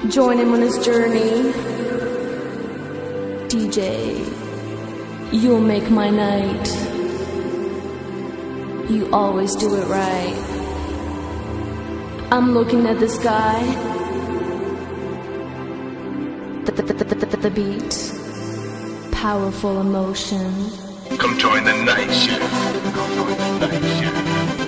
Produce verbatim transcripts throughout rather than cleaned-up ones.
Join him on his journey. D J, you'll make my night. You always do it right. I'm looking at the sky, the, the, the, the, the, the beat, powerful emotion. Come join the night shift. Come join the night shift.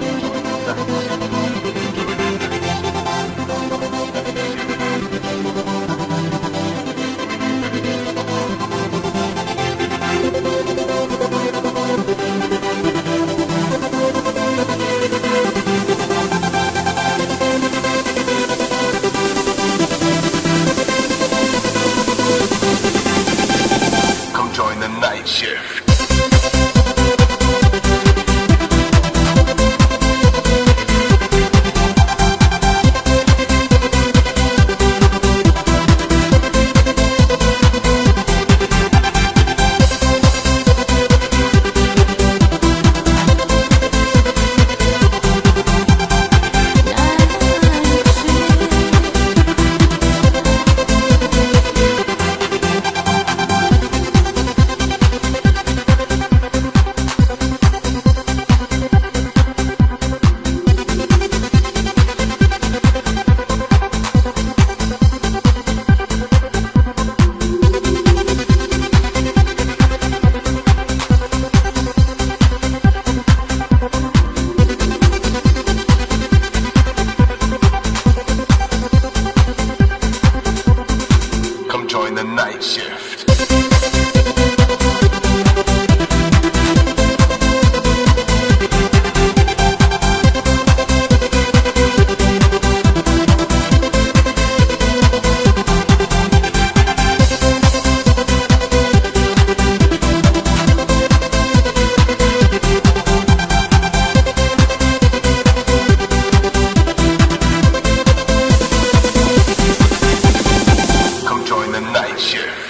Come join the night shift. Join the night shift. Come join the night shift.